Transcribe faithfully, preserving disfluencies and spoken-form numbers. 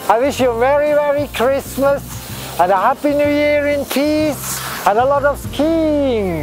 I wish you a very, very Christmas and a Happy New Year in peace and a lot of skiing.